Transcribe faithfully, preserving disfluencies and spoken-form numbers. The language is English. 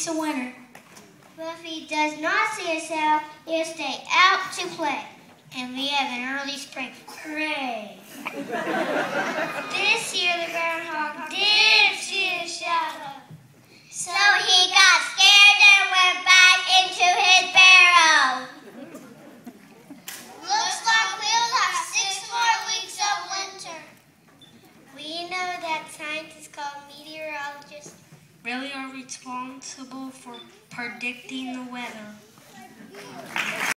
weeks of winter. Fluffy does not see himself. He'll stay out to play. And we have an early spring. Hooray! This year the groundhog did see a shadow. So he got scared and went back into his barrel. Looks like we'll have six more weeks of winter. We know that scientists called meteorologists Really are responsible for predicting the weather.